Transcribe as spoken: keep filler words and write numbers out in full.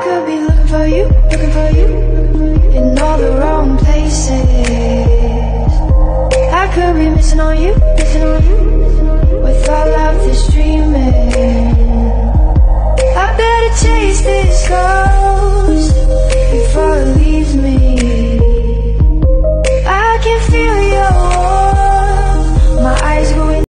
could be looking for you, looking for you in all the wrong places.